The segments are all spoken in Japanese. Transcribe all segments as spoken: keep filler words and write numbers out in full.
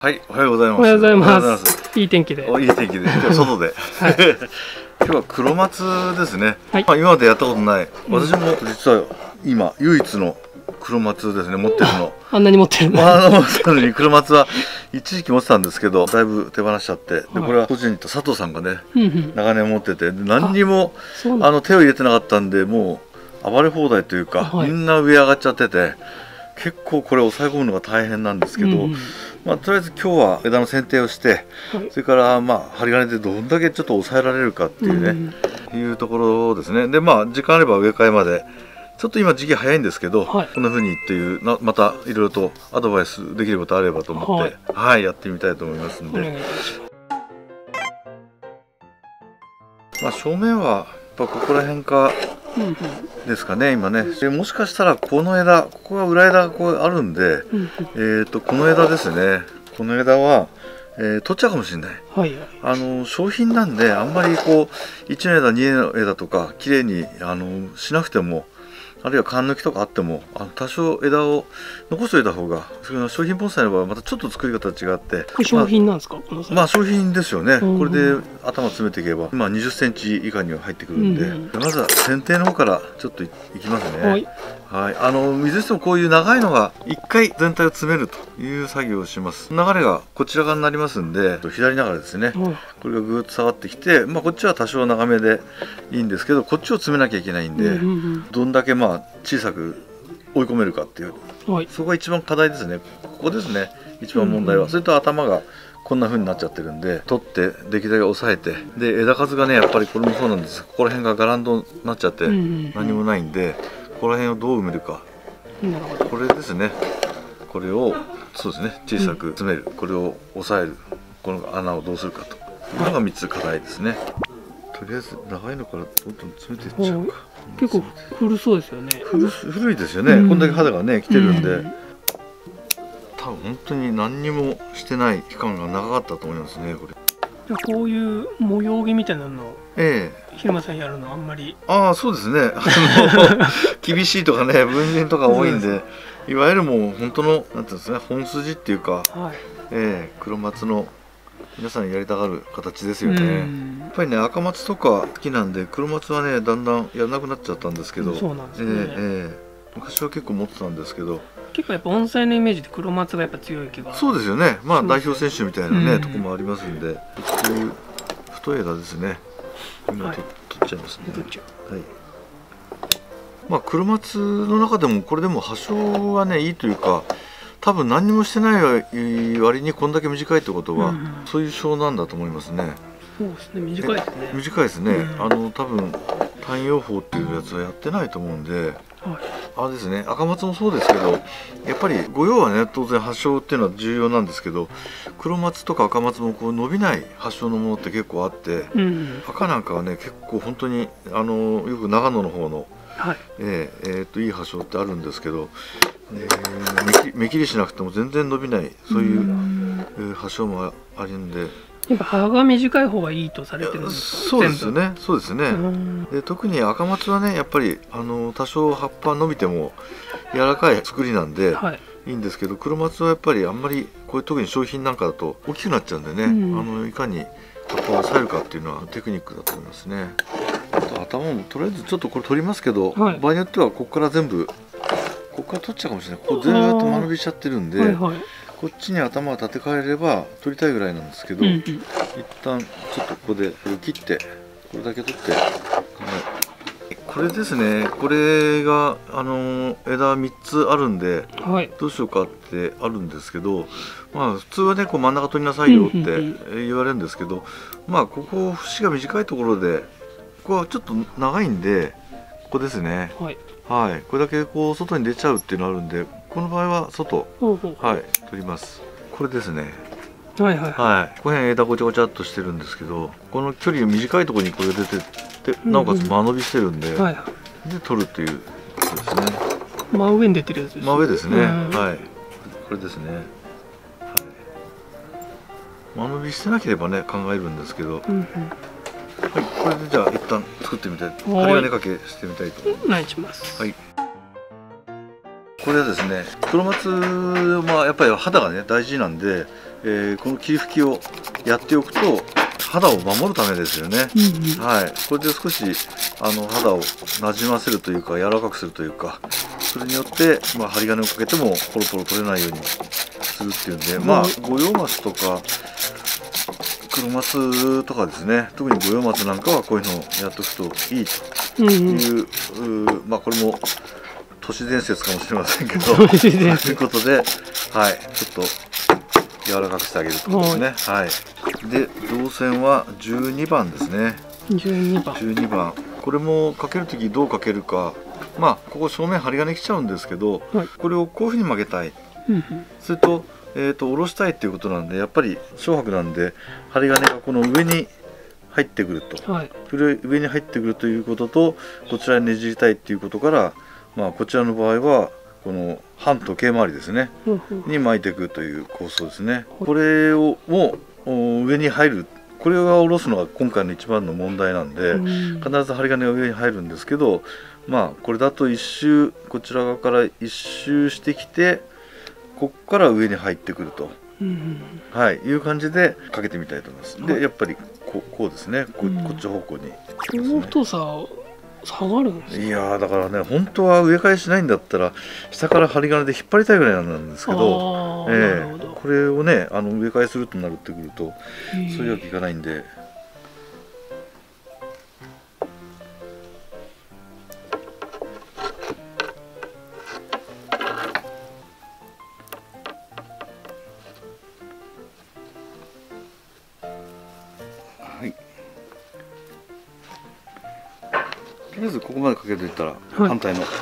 はい、おはようございます。 おはようございます。いい天気で。 お、いい天気で、今日外で。はい、今日は黒松ですね。はい、まあ今までやったことない。私も実は今唯一の黒松ですね、持ってるの。 あんなに持ってるの。 あんな持ってるのに黒松は一時期持ってたんですけど、だいぶ手放しちゃって、でこれは個人に言った佐藤さんがね、長年持ってて、何にもあの手を入れてなかったんで、もう暴れ放題というか、みんな上上がっちゃってて。結構これ抑え込むのが大変なんですけど、うん、まあとりあえず今日は枝の剪定をして、はい、それからまあ針金でどんだけちょっと抑えられるかっていうね、うん、いうところですね。でまあ時間あれば植え替えまでちょっと今時期早いんですけど、はい、こんな風にっていうなまたいろいろとアドバイスできることあればと思って、はい、はい、やってみたいと思いますんで。まあ正面はやっぱここら辺かですかね、今ね。でもしかしたらこの枝、ここが裏枝がこうあるんで、えっとこの枝ですね。この枝は、えー、取っちゃうかもしれない。はい、あの商品なんであんまりこういちの枝にの枝とか綺麗にあのしなくても。あるいは缶抜きとかあってもあの多少枝を残しておいた方が商品盆栽の場合はまたちょっと作り方が違ってこれ商品なんですか、 まあ、まあ商品ですよね。これで頭詰めていけば今にじゅっセンチ以下には入ってくるんで、うんうん、まずは剪定の方からちょっといきますね。はい、はい、あの水してもこういう長いのがいっかい全体を詰めるという作業をします。流れがこちら側になりますんで左流れですね、はい、これがぐーっと下がってきて、まあ、こっちは多少長めでいいんですけどこっちを詰めなきゃいけないんで、うんうんうん、どんだけまあ小さく追い込めるかっていう、はい、そこが一番課題ですね。ここですね一番問題は、うんうん、それと頭がこんな風になっちゃってるんで取ってできるだけ抑えて、で枝数がねやっぱりこれもそうなんです。ここら辺がガランドになっちゃって何もないんで、ここら辺をどう埋めるか、これですね。これをそうですね小さく詰める、これを抑える、この穴をどうするかというのがみっつ課題ですね。とりあえず長いのからどんどん詰めていっちゃうか。 結構古そうですよね。 古古いですよね、うん、こんだけ肌がね来てるんで、うん、多分本当に何にもしてない期間が長かったと思いますねこれ。 じゃあこういう模様着みたいなのを、ええ、平間さんやるのあんまり。 ああそうですねあの厳しいとかね文人とか多いんで、いわゆるもう本当のなんていうんですかね本筋っていうか、はい、ええ、黒松の皆さんやりたがる形ですよね。やっぱりね赤松とか好きなんで黒松はねだんだんやらなくなっちゃったんですけど、そうなんですね、ええ、昔は結構持ってたんですけど、 結構やっぱ盆栽のイメージで黒松がやっぱ強い気が。 そうですよね。まあ代表選手みたいなね、うん、とこもありますんで、こういう太い枝ですね。今、はい、取っちゃいますね。はい。まあ黒松の中でもこれでも葉性がねいいというか。多分何にもしてない割にこんだけ短いってことは、うんうん、そういう性なんだと思いますね。 そうですね、短いですね。 短いですね。うん、あの多分太陽法っていうやつはやってないと思うんで、はい、あれですね。赤松もそうですけど、やっぱり御用はね当然葉性っていうのは重要なんですけど、黒松とか赤松もこう伸びない葉性のものって結構あって、うんうん、赤なんかはね結構本当にあのよく長野の方の、はい、えー、えー、といい葉性ってあるんですけど。えー、目切りしなくても全然伸びないそういう、えー、葉性もあるんで、 やっぱ葉が短い方がいいとされてるんですか。 そうですね、そうですね。で特に赤松はねやっぱりあの多少葉っぱ伸びても柔らかい作りなんで、はい、いいんですけど黒松はやっぱりあんまりこういう特に商品なんかだと大きくなっちゃうんでね、うん、あのいかに葉っぱを抑えるかっていうのはテクニックだと思いますね。あと頭もとりあえずちょっとこれ取りますけど、はい、場合によってはここから全部ここから取っちゃうかもしれない。ここずーっと間延びしちゃってるんで、はいはい、こっちに頭が立て替えれば取りたいぐらいなんですけど、うんうん、一旦ちょっとここでこれを切ってこれだけ取って、はい、これですね。これがあの枝みっつあるんで、はい、どうしようかってあるんですけど、まあ普通はねこう真ん中取りなさいよって言われるんですけど、まあここ節が短いところでここはちょっと長いんでここですね。はい、はい、これだけこう外に出ちゃうっていうのがあるんで、この場合は外、はい、取ります。これですね。はいはいはい。この辺枝ごちゃごちゃっとしてるんですけど、この距離が短いところにこれ出てって、なおかつ間延びしてるんで、はい、で取るっていうことですね。 真上に出てるやつですね。 真上ですね。はい。これですね。はい。間延びしてなければね考えるんですけど。うんうん、はい、これでじゃあ一旦作ってみたい。針金かけしてみたいと思います。 お願いします。 はい。これはですね、黒松はやっぱり肌がね大事なんで、 えー、この霧吹きをやっておくと肌を守るためですよね。うんうん、はい、これで少しあの肌をなじませるというか柔らかくするというか、それによって、まあ、針金をかけてもポロポロ取れないようにするっていうんで、うん、まあ五葉松とか黒松とかですね、特に五葉松なんかはこういうのをやっとくといいという、うんうん、まあこれも都市伝説かもしれませんけどということで、はい、ちょっと柔らかくしてあげるということですね。はい、で銅線はじゅうにばんですね。 じゅうにばん。 じゅうにばん。これもかけるときどうかけるか、まあここ正面針金来ちゃうんですけど、はい、これをこういうふうに曲げたい。うんうん、それと、えーと下ろしたいっていうことなんで、やっぱり小白なんで針金がこの上に入ってくると、はい、上に入ってくるということと、こちらにねじりたいっていうことから、まあこちらの場合はこの半時計回りですね、うんうん、に巻いていくという構想ですね。これをも上に入る、これが下ろすのが今回の一番の問題なんで、うん、必ず針金が上に入るんですけど、まあこれだと一周こちら側から一周してきて、ここから上に入ってくると、うん、はい、いう感じでかけてみたいと思います。でやっぱりこう、こうですね、こ, こっち方向に、ね、 この太さ下がるんですか？ いやだからね、本当は植え替えしないんだったら下から針金で引っ張りたいぐらいなんですけど、えー、これをねあの植え替えするとなるってくるとそういうわけいかないんで。はい、とりあえずここまでかけていったら反対の、はい、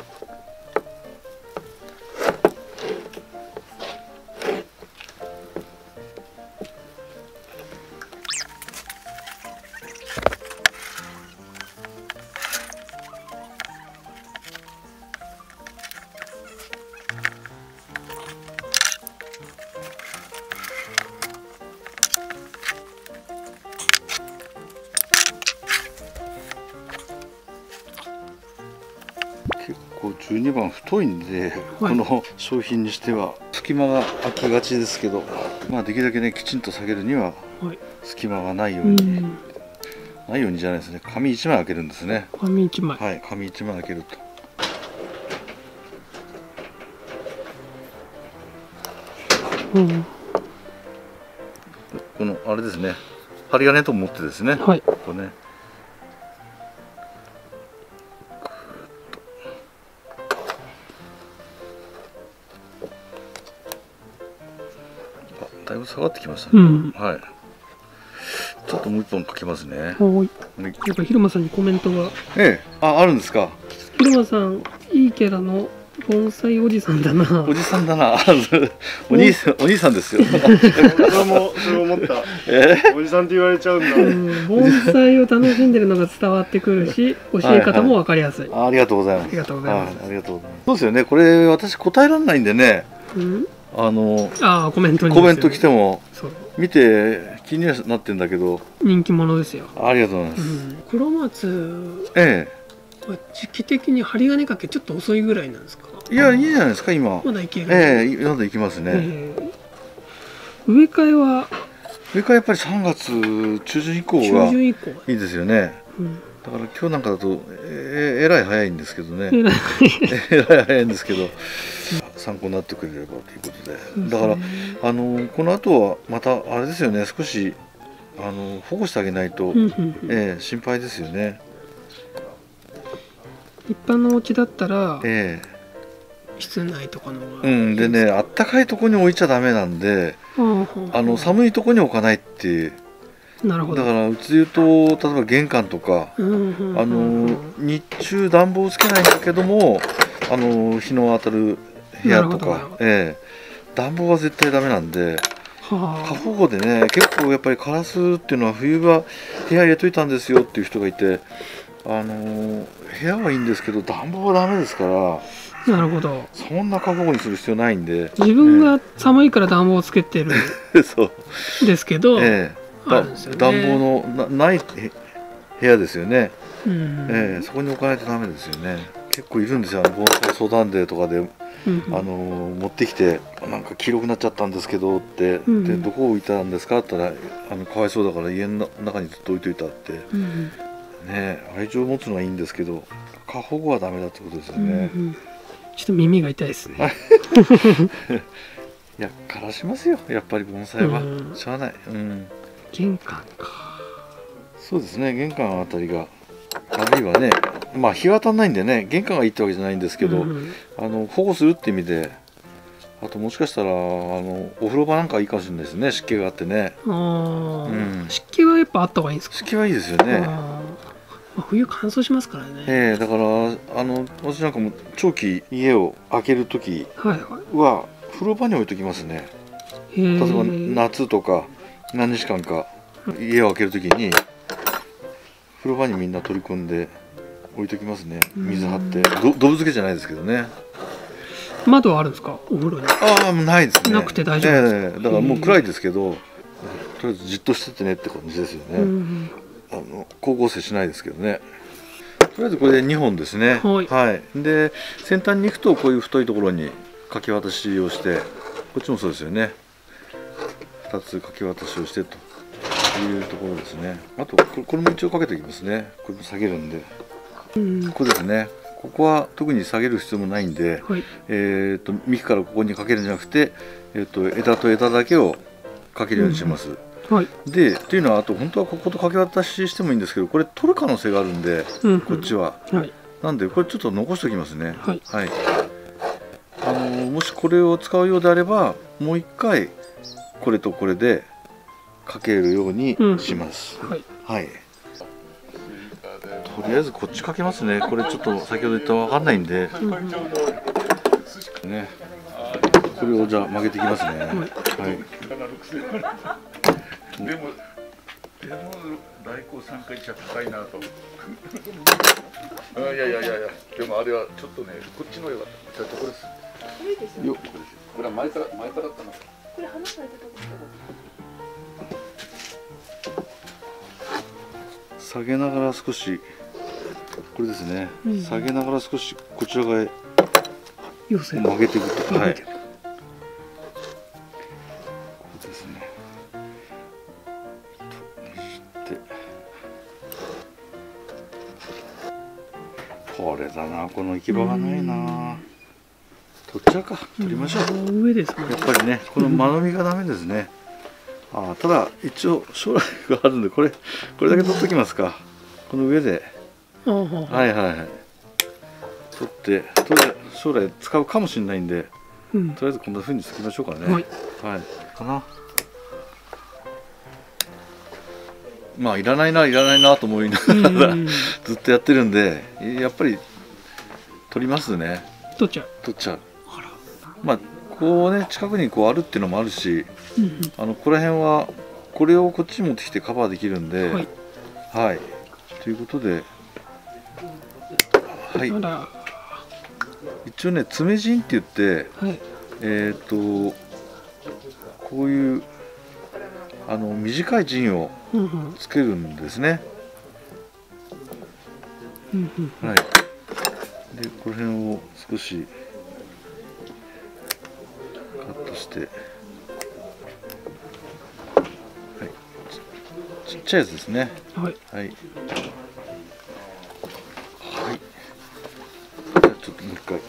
結構じゅうにばん太いんで、はい、この商品にしては隙間が空きがちですけど、まあできるだけねきちんと下げるには隙間がないように、はい、ないようにじゃないですね、紙いちまい開けるんですね。 紙いちまい、 はい、紙いちまい開けると、うん、このあれですね、針金と思ってですね、はい、ここねだいぶ下がってきましたね、うん、はい、ちょっともう一本かけますね。はい、 なんか広間さんにコメントが、 ええ、あ、あるんですか。 広間さんいいキャラの盆栽おじさんだな。 おじさんだな。お兄さん、お兄さんですよ。 俺もそれ思った。えー、おじさんって言われちゃうんだ。うん、 盆栽を楽しんでるのが伝わってくるし、教え方もわかりやすい。 はいはい、ありがとうございます。 ありがとうございます。 ありがとうございます。そうですよね。これ私答えられないんでね。うん、あのあコメントに、 ね、コメント来ても見て気にはなってんだけど、 人気者ですよ。 ありがとうございます。うん、 黒松、 ええ。 時期的に針金かけちょっと遅いぐらいなんですか？ いや、いいじゃないですか今。 まだいける。 ええ、まだいきますね。 えー、植え替えは植え替えやっぱりさんがつ中旬以降がいいですよね。うん、だから今日なんかだとええらい早いんですけどね。えらい早いんですけど、参考になってくれればということで。だからあのこの後はまたあれですよね。少しあの保護してあげないと、ええ心配ですよね。 一般のお家だったら、 ええ、 室内とかのうん、でね、あったかいところに置いちゃダメなんで、あの寒いところに置かないっていう。 なるほど。 だからうちで言うと例えば玄関とか、あの日中暖房つけないんだけども、あの日の当たる部屋とか、ええ、暖房は絶対ダメなんで。過保護でね、結構やっぱりカラスっていうのは冬は部屋入れといたんですよっていう人がいて。あのー、部屋はいいんですけど暖房はダメですから。 なるほど。 そんな過保護にする必要ないんで、 自分が寒いから暖房をつけてるそうですけど、 ええ、だ暖房のなない部屋ですよね、うん、ええ、そこに置かないとダメですよね。 結構いるんですよ、盆栽相談デーとかで、うん、あの持ってきてなんか黄色くなっちゃったんですけどって、うん、でどこ置いたんですかって言ったら、あのかわいそうだから家の中にずっと置いといたって、うん、ね、愛情を持つのはいいんですけど過保護はダメだってことですよね。 うんうん、ちょっと耳が痛いですね。 いや枯らしますよやっぱり盆栽は、うん、しゃあない、うん、 玄関か。 そうですね、玄関あたりがあるいはね、まあ日は当たんないんでね玄関がいいってわけじゃないんですけど、うん、あの保護するって意味で、あともしかしたらあのお風呂場なんかいいかもしれないですね、湿気があってね。あ、 うん、湿気はやっぱあった方がいいんですか。 湿気はいいですよね。 まあ、冬乾燥しますからね。 ええー、だからあの私なんかも長期家を開ける時は風呂場に置いときますね。例えば夏とか何日間か家を開ける時に風呂場にみんな取り込んで置いときますね。水張ってど動物漬けじゃないですけどね。 窓はあるんですかお風呂に。 ああ、もうないですね。 なくて大丈夫ですか。 ええー、だからもう暗いですけどとりあえずじっとしててねって感じですよね。あの光合成しないですけどね。とりあえずこれでにほんですね。はい、はい、で先端に行くとこういう太いところにかき渡しをして、こっちもそうですよね、ふたつかき渡しをしてというところですね。あとこれも一応かけておきますね。これも下げるんで、うん、ここですね。ここは特に下げる必要もないんで、はい、えと幹からここにかけるんじゃなくて、えー、と枝と枝だけをかけるようにします。うん、はい、でっていうのはあと本当はこことかけ渡ししてもいいんですけど、これ取る可能性があるんで、うんうん、こっちは、はい、なんでこれちょっと残しておきますね。はい、はい、あのもしこれを使うようであればもう一回これとこれでかけるようにします。うん、はい、はい、とりあえずこっちかけますね。これちょっと先ほど言ったら分かんないんで、うん、ね、これをじゃあ曲げていきますね。はい、はい、でも、でも大根さんかいじゃ高いなと。いやいやいやいや、でもあれはちょっとね、こっちのよかった。じゃあこれです。これですよ。これは前から前からだったの。これ話されてたんですけど。下げながら少しこれですね。うん、下げながら少しこちら側へ曲げていくと。はい。これだな、この行き場がないな。取っちゃうか、取りましょう。 うん、上ですね。 やっぱりね、この間延びがダメですね。ああ、ただ一応将来があるんで、これこれだけ取っときますか。この上で、はいはいはい。取って、とりあえず将来使うかもしれないんで、うん、とりあえずこんな風につきましょうかね。はい。はい。かな。まあいらないないらないなと思いながらずっとやってるんで、やっぱり取りますね。 取っちゃう。 取っちゃう。まあこうね近くにこうあるっていうのもあるし、うんうん、あのここら辺はこれをこっちに持ってきてカバーできるんで、はい。はい、ということで、はい。一応ね爪陣って言って、はい、えっとこういうあの短い陣をつけるんですね。はい。でこの辺を少しカットして、はい、ち, ちっちゃいやつですね。はい。はい。はい。じゃあちょっともう一回。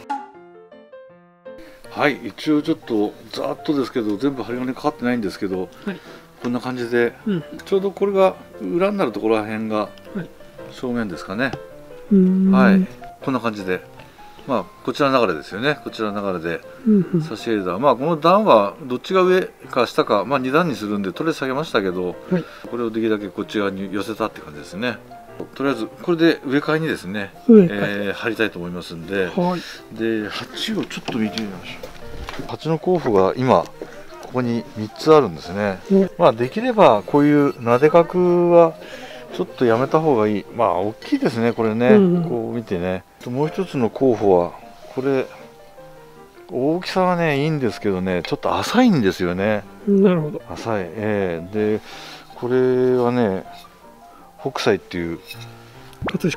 はい。一応ちょっとざーっとですけど全部針金かかってないんですけど。はい、こんな感じで、うん、ちょうどこれが裏になるところら辺が正面ですかね。はい、こんな感じで、まあこちらの流れですよね。こちらの流れで差し入れた、まあこの段はどっちが上か下か、まあに段にするんでとりあえず下げましたけど、はい、これをできるだけこっち側に寄せたって感じですね。とりあえずこれで植え替えにですね、えー、貼りたいと思いますんで、はい、で鉢をちょっと見てみましょう。鉢の候補が今ここにみっつあるんですね。まあできればこういうなで角はちょっとやめた方がいい。まあ大きいですねこれね、うん、こう見てね。もう一つの候補はこれ大きさはねいいんですけどね、ちょっと浅いんですよね。 なるほど。 浅い。ええー、でこれはね北斎っていう葛飾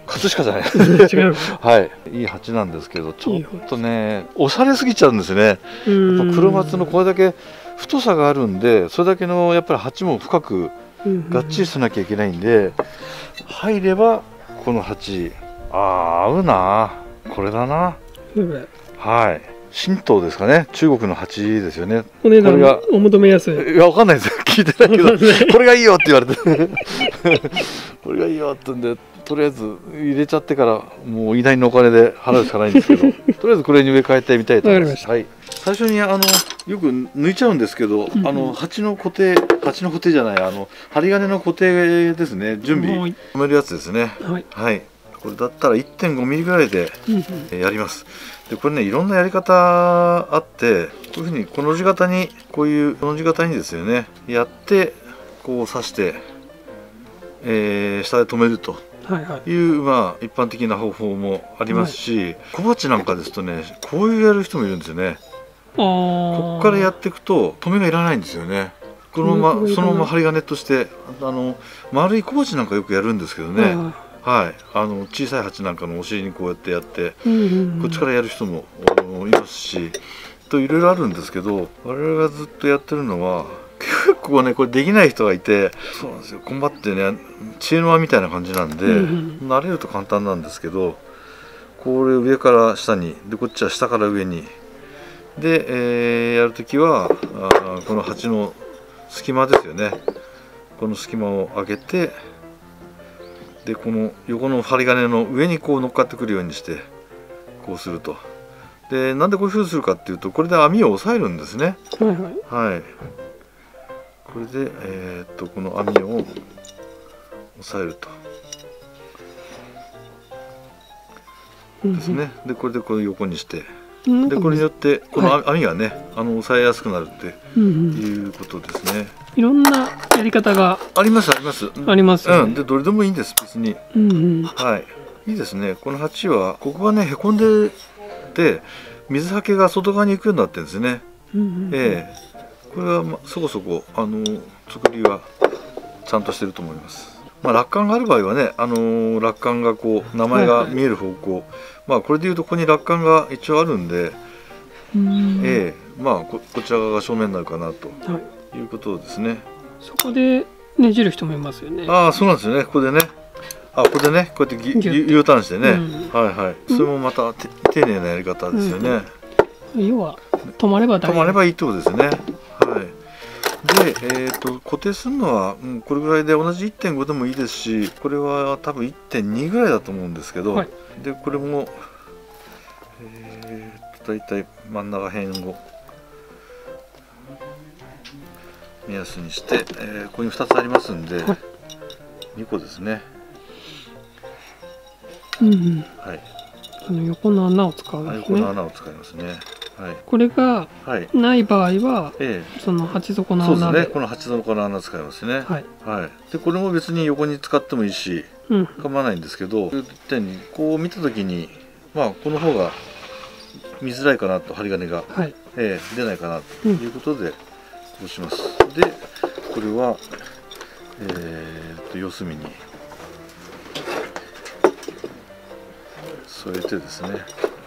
葛飾じゃない違うはい、いい鉢なんですけど、ちょっとねおしゃれすぎちゃうんですね。やっぱ黒松のこれだけ太さがあるんで、それだけのやっぱり鉢も深くがっちりしなきゃいけないんで、入ればこの鉢、ああ合うな、これだな。はい、神道ですかね、中国の鉢ですよね。 お値段がお求めやすい。 いや、わかんないですよ、聞いてないけどこれがいいよって言われてこれがいいよって言うんで、とりあえず入れちゃってからもう偉大なお金で払うしかないんですけどとりあえずこれに植え替えてみたいと思います。はい、最初にあのよく抜いちゃうんですけど、うん、あの鉢の固定、鉢の固定じゃない、あの針金の固定ですね、準備止めるやつですね。はい、はい、これだったら いってんごミリぐらいでやります。でこれね、いろんなやり方あって、こういうふうにこの字型に、こういうこの字型にですよね、やってこう刺して、えー、下で止めるという、まあ一般的な方法もありますし、小鉢なんかですとね、こういうやる人もいるんですよね。ここからやっていくと止めがいらないんですよね。このままそのまま針金として、あの丸い小鉢なんかよくやるんですけどね。はい、あの小さい鉢なんかのお尻にこうやってやって、こっちからやる人もいますし、といろいろあるんですけど、我々がずっとやってるのは結構ね、これできない人がいて、そうなんですよ、コンバってね、知恵の輪みたいな感じなんで、慣れると簡単なんですけど、これ上から下に、でこっちは下から上に、で、えー、やるときはあこの鉢の隙間ですよね、この隙間を開けて、でこの横の針金の上にこう乗っかってくるようにしてこうすると。でなんでこういうふうにするかっていうと、これで網を押さえるんですね。はい、はいはい、これで、えー、っとこの網を押さえるとですね。でこれでこう横にして、でこれによってこの網がね、はい、あの押さえやすくなるっていうことですね。 いろんなやり方がありますありますありますよね。 うん、でどれでもいいんです別に。うんうん、はい、いいですね。この鉢はここがねへこんでて、水はけが外側に行くようになってるんですね。ええ、これは、ま、そこそこあの作りはちゃんとしてると思います。まあ、落管がある場合はね、あのー、落管がこう名前が見える方向、はいはい、まあこれでいうとここに落管が一応あるんで、ええ、まあ こ, こちら側が正面になるかなと、はい、いうことですね。 そこでねじる人もいますよね。 ああ、そうなんですよね。ここでね、あここでね、こうやって U ターンしてね、うん、はいはい、それもまた丁寧なやり方ですよね。 うん、要は止まれば大丈夫、 止まればいいってことですね。はい。で、えー、と固定するのは、うん、これぐらいで同じ いってんご でもいいですし、これは多分 いってんに ぐらいだと思うんですけど、はい、でこれも、えー、と大体真ん中辺を目安にして、えー、ここにふたつありますんで、はい、にこですね。 うんうん、はい、あの横の穴を使うんですね。 横の穴を使いますね。はい、 これがない場合は、ええ、その鉢底の穴で、 そうですね、この鉢底の穴使いますね。はい、はい、でこれも別に横に使ってもいいし、うん、構わないんですけど、こう見た時にまあこの方が見づらいかなと、針金が、はい、ええ、出ないかなということでこうします。うん、でこれは、えー、と四隅に添えてですね、はい、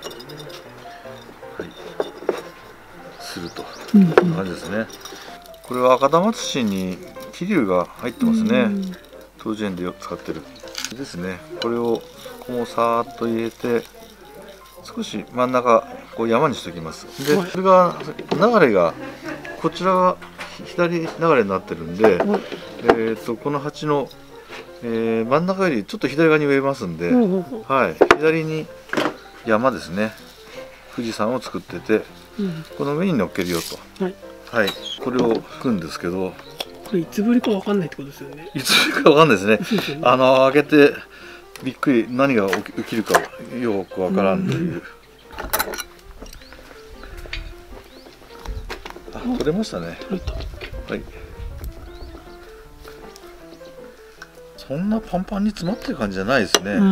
すると、こんな感じですね。これは赤玉土に桐生が入ってますね。当時園で使ってるですね。これをここもさーっと入れて、少し真ん中こう山にしておきます。でそれが流れがこちらが左流れになってるんで、えー、とこの鉢の、えー、真ん中よりちょっと左側に植えますんで、はい、左に山ですね、富士山を作ってて、うん、この上に乗っけるよと、はい、はい、これを引くんですけど、 これいつぶりかわかんないってことですよね。 いつぶりかわかんないですね。ね、あの開けてびっくり、何が起きるかよくわからんという。うん、あ、取れましたね。はい。そんなパンパンに詰まってる感じじゃないですね。うん、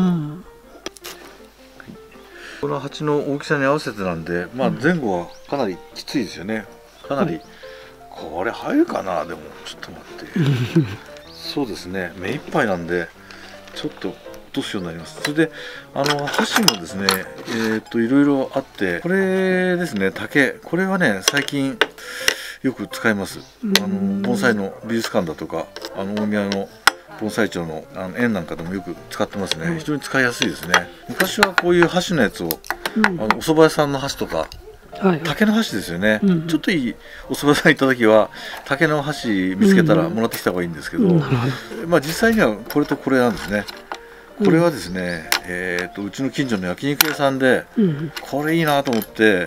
この鉢の大きさに合わせてなんで、まあ前後はかなりきついですよね。かなり、これ入るかな、でもちょっと待って。そうですね、目いっぱいなんでちょっと通すようになります。それであの箸もですね、えー、っといろいろあって、これですね、竹、これはね最近よく使います。あの盆栽の美術館だとか、あの大宮の盆栽町のあの園なんかでもよく使ってますね。非常に使いやすいですね。昔はこういう箸のやつを、うん、あのお蕎麦屋さんの箸とか、はい、竹の箸ですよね、うん、ちょっといいお蕎麦屋さん行った時は竹の箸見つけたらもらってきた方がいいんですけど、うん、まあ実際にはこれとこれなんですね。これはですね、うん、えー、とうちの近所の焼肉屋さんで、うん、これいいなと思って、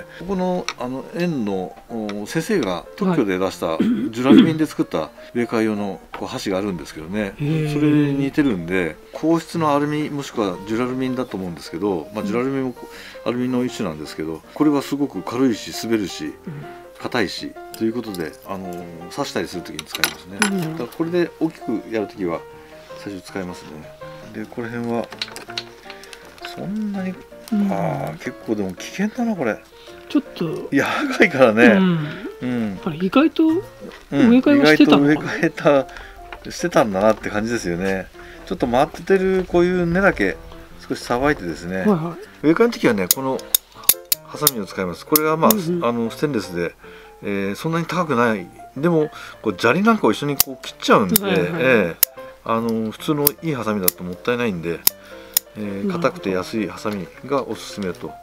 ここのあの園の先生が特許で出したジュラルミンで作った植え替え用のこう箸があるんですけどね、それに似てるんで、硬質のアルミもしくはジュラルミンだと思うんですけど、まあ、ジュラルミンもアルミの一種なんですけど、これはすごく軽いし滑るし硬いしということで、あの刺したりする時に使いますね。だからこれで大きくやる時は最初使いますね。でこの辺はそんなに、うん、ああ結構でも危険だなこれ。 ちょっと柔らかいからね。うん。 うん、あれ意外と植え替えはしてたのかな、うん、意外と植え替えたしてたんだなって感じですよね。ちょっと回ってるこういう根だけ少しさばいてですね。はいはい、植え替えの時はねこのハサミを使います。これはまあ、うんうん、あのステンレスで、えー、そんなに高くない。でもこう砂利なんかを一緒にこう切っちゃうんで。はいはい、えーあの普通のいいハサミだともったいないんで、えー、硬くて安いハサミがおすすめと。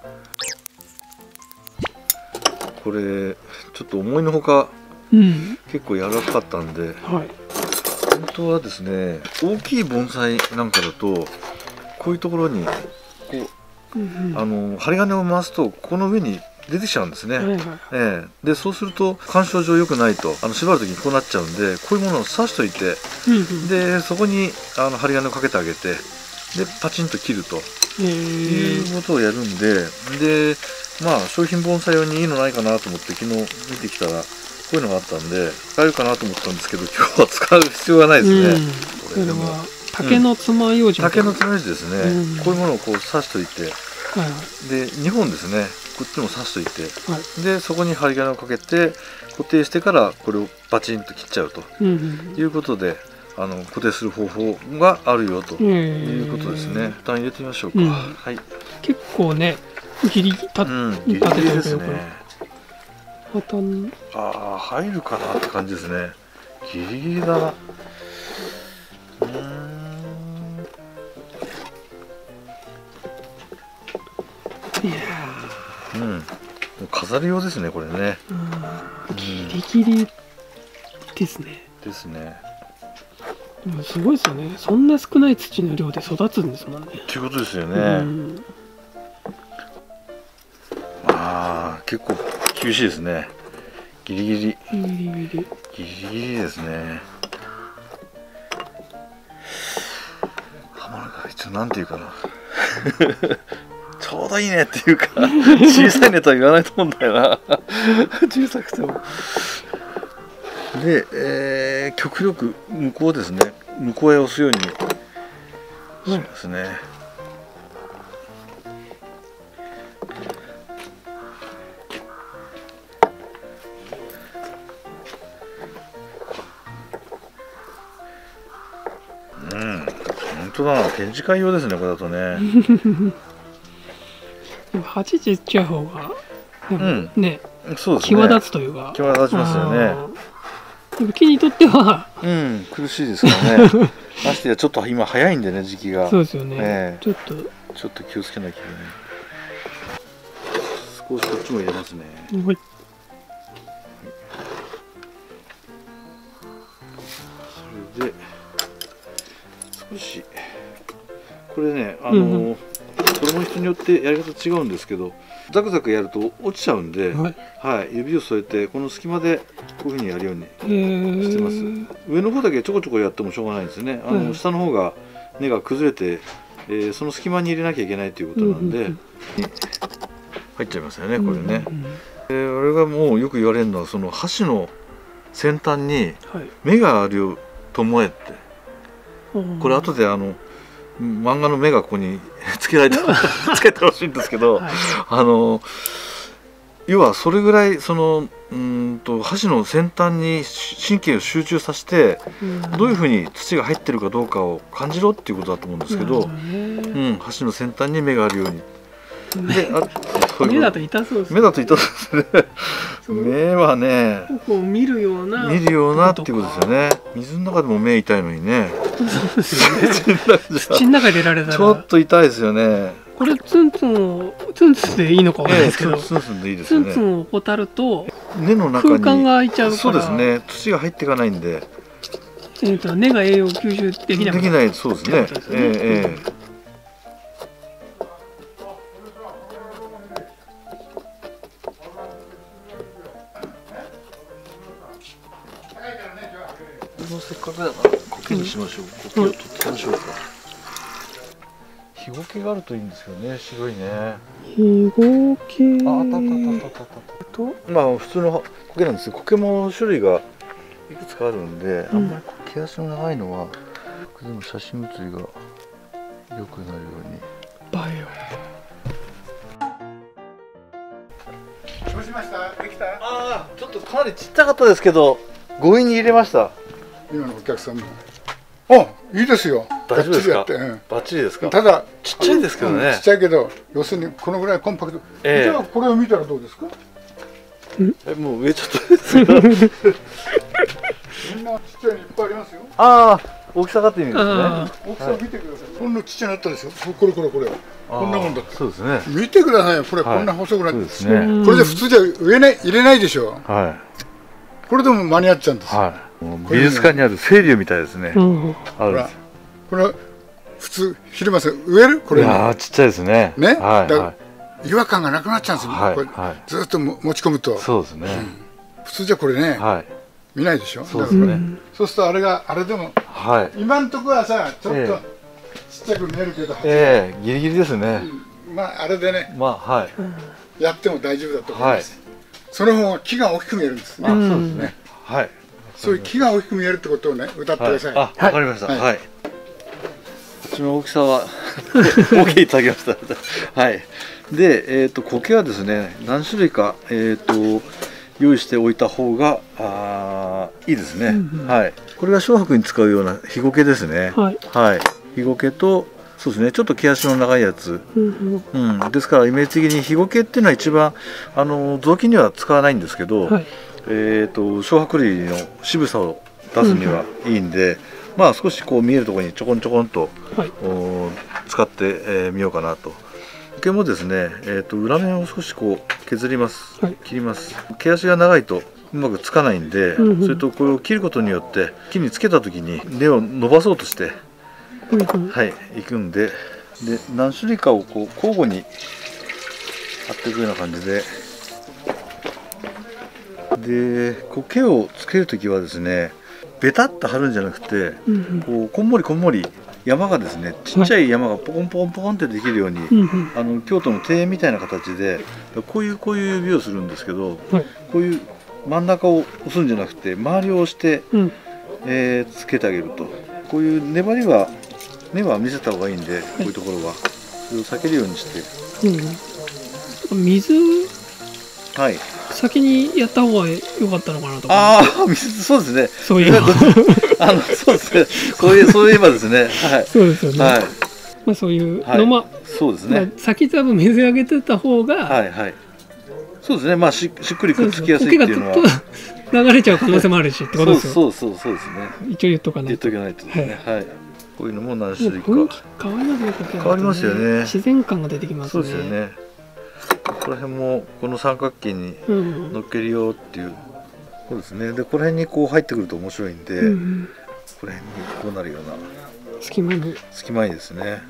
これちょっと思いのほか、うん、結構柔らかかったんで、はい、本当はですね大きい盆栽なんかだとこういうところにこう、うんうん、あの針金を回すとこの上に出てきちゃうんですね。はいはい、えー、でそうすると鑑賞上良くないと、あの縛る時にこうなっちゃうんで、こういうものを刺しといて、うんうん、でそこにあの針金をかけてあげて、でパチンと切るということをやるんで、でまあ商品盆栽用にいいのないかなと思って昨日見てきたらこういうのがあったんで使えるかなと思ったんですけど、今日は使う必要がないですね。うん、 これでも竹の爪楊枝、 竹の爪楊枝ですね、うん、こういうものをこう刺しといて、はいはい、でにほんですねこっちも刺しといて、はい、でそこに針金をかけて固定してからこれをバチンと切っちゃうということで、うんうん、あの固定する方法があるよということですね。一旦入れてみましょうか。うん、はい、 結構ねギリギリ立ててるですね。 ああ入るかなって感じですね。ギリギリだな。うーん、いやー、うん、飾り用ですねこれね。 ギリギリですね。 ですね。 でもすごいですよね。そんな少ない土の量で育つんですもんね。 っていうことですよね。うん、ああ結構厳しいですね。ギリギリギリギリギリギリですね。浜中が一応なんていうかなちょうどいいねっていうか小さいねとは言わないと思うんだよな小さくても。で、えー、極力向こうですね、向こうへ押すようにしますね。うん、本当だな、展示会用ですねこれだとね。 鉢ちっちゃい方がうんね、 そうですね、 際立つというか際立ちますよね。 木にとってはうん苦しいですからね。ましてやちょっと今早いんでね時期が。 そうですよね、 えー、 ちょっとちょっと気をつけなきゃいけない。少しこっちも入れますね。はい、それで少しこれねあの、うんうん、これも人によってやり方違うんですけど、ザクザクやると落ちちゃうんで、はいはい、指を添えてこの隙間でこういうふうにやるようにしてます。上の方だけちょこちょこやってもしょうがないんですね。あの、はい、下の方が根が崩れて、えー、その隙間に入れなきゃいけないということなんで、うんうん、入っちゃいますよねこれね。うん、俺がもうよく言われるのはその箸の先端に目があるよと思えって、はい、これ後であの漫画の目がここにつけられてつけてほしいんですけど、はい、あの要はそれぐらいそのうんと箸の先端に神経を集中させて、うん、どういうふうに土が入ってるかどうかを感じろっていうことだと思うんですけど、 うん箸の先端に目があるように。で、あ、 目だと痛そうです。 目だと痛そうですね。目はね、 こう見るような見るようなっていうことですよね。水の中でも目痛いのにね。 そうですよね。土の中で入れられたらちょっと痛いですよね。 これツンツンをツンツンでいいのかわからないですけど、 ツンツンでいいですよね。 ツンツンを怠ると根の中に空間が空いちゃうから、 そうですね。土が入っていかないんで、 えっと根が栄養吸収できない。 できない、そうですね。ええええ。せっかくだから苔にしましょう。苔を取ってみましょうか。ヒゴケがあるといいんですけどね、白いね。 ヒゴケ。 あ、あったあったあったあったと。まあ普通の苔なんですけど、苔も種類がいくつかあるんで、あんまり毛足の長いのは、でも写真写りが良くなるように。 映えよ。 どうしました？できた？ ああ、ちょっとかなりちっちゃかったですけど、強引に入れました。 今のお客さんも。あ、いいですよ。 大丈夫ですか？ うん、 バッチリですか？ ただちっちゃいですけどね。 ちっちゃいけど、要するにこのぐらいコンパクト。ええ、じゃあこれを見たらどうですか？ え、もう上ちょっとですよ。 みんなちっちゃいのいっぱいありますよ。 ああ、大きさがって意味ですね。 大きさを見てください。こんなちっちゃなったでしょ。これこれこれ。こんなもんだった。 そうですね。 見てくださいよ。これこんな細くなって。 そうですね。 これじゃ普通じゃ植えない入れないでしょ。 はい。 これでも間に合っちゃうんですよ。 はい。美術館にある清流みたいですね。あるんです。 これは普通昼間植えるこれ。 いやちっちゃいですね。 ね。 はい。 違和感がなくなっちゃうんですよ。これずっと持ち込むと。 そうですね。 普通じゃこれね。見ないでしょ。 そうですね。 そうするとあれがあれでも。はい。今のところはさちょっとちっちゃく見えるけど。ええ、ギリギリですね。 まああれでね。 まあはい。 やっても大丈夫だと思います。その方が木が大きく見えるんですね。 そうですね。はい。 そういう木が大きく見えるってことをね歌ってください。 あ、わかりました。はい。こっちの大きさは OK いただきました。はい。で、えっと苔はですね、何種類かえっと用意しておいた方があいいですね。はい。これが小白に使うようなヒゴケですね。はい。はい。ヒゴケとそうですね、ちょっと毛足の長いやつ。うん。ですからイメージ的にヒゴケっていうのは一番あの雑巾には使わないんですけど。えーと小白類の渋さを出すにはいいんで、うん、まあ少しこう見えるところにちょこんちょこんと、はい、使ってみ、えー、ようかなと。毛もですね、えーと裏面を少しこう削ります、はい、切ります。毛足が長いとうまくつかないんで、うんうん、それとこれを切ることによって木につけた時に根を伸ばそうとして、うんうん、はいいくんで、で何種類かをこう交互に貼っていくような感じで。で苔をつけるときはですね、ベタっと貼るんじゃなくて、うんうん、こうこんもりこんもり山がですね、ちっちゃい山がポコンポコンポコンってできるように、はい、あの京都の庭園みたいな形でこういうこういう指をするんですけど、はい、こういう真ん中を押すんじゃなくて周りを押して、うん、えー、つけてあげると、こういう粘りは根は見せた方がいいんで、こういうところはそれを避けるようにして、 うん、水はい、 先にやった方が良かったのかなとか。 ああ、そうですね。 そういうあのそうですね。そういうそういえばですね。はい。 そうですよね。はい。まあそういうのま、 そうですね。 先多分水あげてた方が、 はいはい。そうですね。まあししっくりくっつきやすいっていうのは流れちゃう可能性もあるしってことですよ。 そうそうそうですね。 一応言っとかないと。言っとかないとですね。はい。こういうのも何種類か。 変わりますね。 変わりますよね。 自然感が出てきますね。 そうですよね。この辺もこの三角形に乗っけるよっていう、うん、そうですね。でこの辺にこう入ってくると面白いんで、うん、この辺にこうなるような隙間に隙間にですね。はい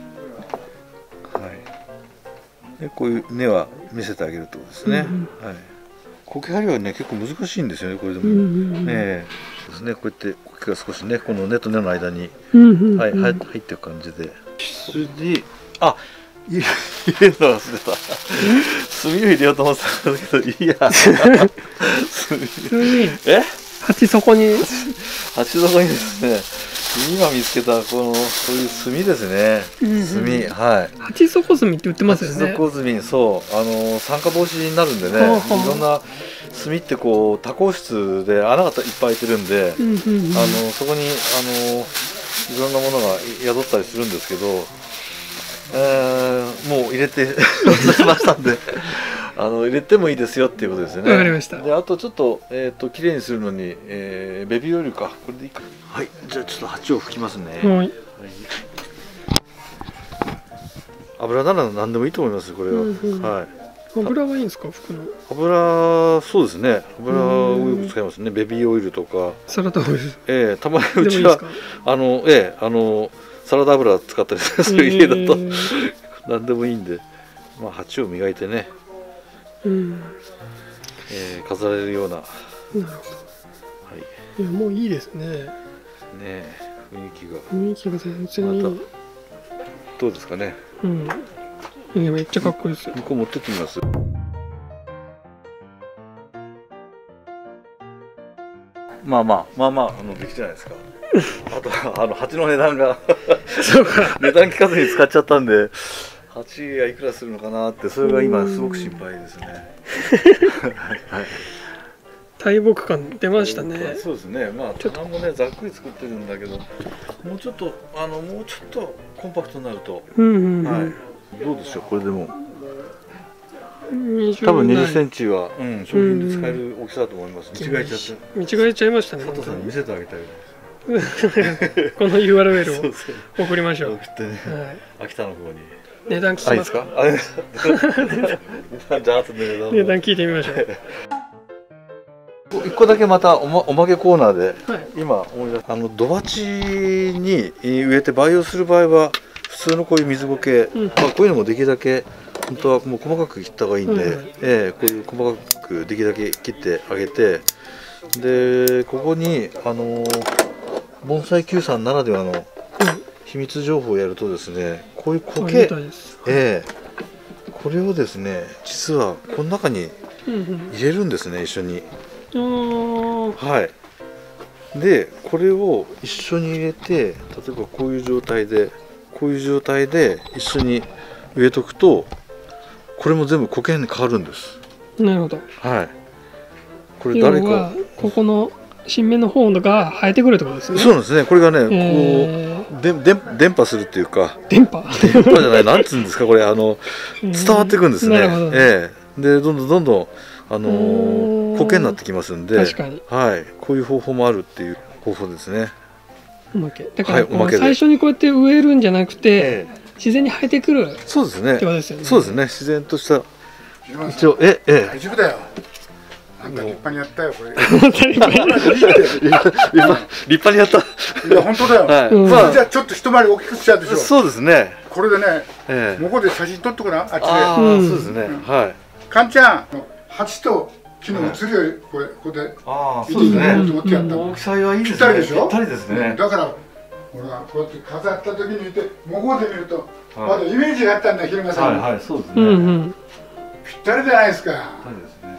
。でこういう根は見せてあげるとですね。うん、はい。苔張りはね結構難しいんですよね、これでも。うん、えー、ですね。こうやって苔が少しねこの根と根の間に、うん、はい入っていく感じで。筋あ。入れるの忘れた。炭を入れようと思ってたんだけど、いいや。炭。え？ 鉢底に。 鉢底にですね。今見つけたこのそういう炭ですね。炭、はい。 鉢底炭って売ってますよね。 鉢底炭、そうあの酸化防止になるんでね。いろんな炭ってこう多孔質で穴がいっぱい開いてるんで、あのそこにあのいろんなものが宿ったりするんですけど。あえー、もう入れて渡しましたんであの入れてもいいですよっていうことですよね。 わかりました。 であとちょっとえっ、ー、と綺麗にするのに、えー、ベビーオイルかこれでいいか。はい、じゃあちょっと鉢を拭きますね。はい、はい、油なら何でもいいと思いますこれは。うんうん、はい。 油はいいんですか服の。 油そうですね。油をよく使いますね。ベビーオイルとか。 サラダオイル。 ええー、たまにうちはあのええー、あのサラダ油使ったりする家だと、えー、何でもいいんで、まあ鉢を磨いてね。うん、えー、飾れるような。なるほど。はい。 いやもういいですね。 ねえ雰囲気が。 雰囲気が全然いい。またどうですかね。 うん。いやめっちゃかっこいいですよ。 向こう持ってってみます。まあまあまあまああのできてないですか。あとはあの鉢の値段がそうか値段聞かずに使っちゃったんで。鉢がいくらするのかなってそれが今すごく心配ですね。はい、 大木感出ましたね。 そうですね。まあ棚もねざっくり作ってるんだけど、もうちょっとあのもうちょっとコンパクトになると、うんうんうん、はい。どうでしょうこれでも。多分にじゅっセンチは、うん、商品で使える大きさだと思います。見違えちゃった。 見違えちゃいましたね。 佐藤さんに見せてあげたい。 この ユーアールエル を送りましょう。 送ってね。はい、秋田の方に。 値段聞きますか？ あ、いいですか？じゃあ後で値段。 値段聞いてみましょう。 一個だけまたおまおまけコーナーで、はい、今思い出した、あの土鉢に植えて培養する場合は普通のこういう水苔、うん、まあこういうのもできるだけ本当はもう細かく切った方がいいんで、うん、えー、こういう細かくできるだけ切ってあげて、でここにあの盆栽球さんならではの秘密情報をやるとですね、こういう苔、えー、これをですね実はこの中に入れるんですね、一緒に。はい。でこれを一緒に入れて、例えばこういう状態でこういう状態で一緒に植えとくと、これも全部苔に変わるんです。 なるほど。 はい。これ誰かここの新芽の方が生えてくるってことですね。 そうなんですね。これがね、えー、こうでで伝播するっていうか、 電波電波じゃない、なんつうんですかこれ、あの伝わっていくんですね。ええー、でどんどんどんどんあのー、苔になってきますんで、 確かに、 はい、こういう方法もあるっていう方法ですね。 おまけだからこう、はい、最初にこうやって植えるんじゃなくて、ええ、自然に生えてくる。 そうですね。 ってことですよね。 そうですね。自然とした一応ええ大丈夫だよ。あんた立派にやったよこれ。 立派にやった。 いや本当だよ。はい。うん、まあじゃあちょっと一回り大きくしちゃうでしょ。 そうですね。 これでね、ええ、向こうで写真撮っとくな、あっちで。 ああ、うん、そうですね。はい。 かんちゃん、鉢と木の写りをこれここで見ていただこうと思ってやった。 大きさはいいですね。ぴったりでしょ。 ぴったりですね。 だからほらこうやって飾った時に見て向こうで見るとまだイメージがあったんだ、昼間さん。 はいはい、そうですね。 ぴったりじゃないですか。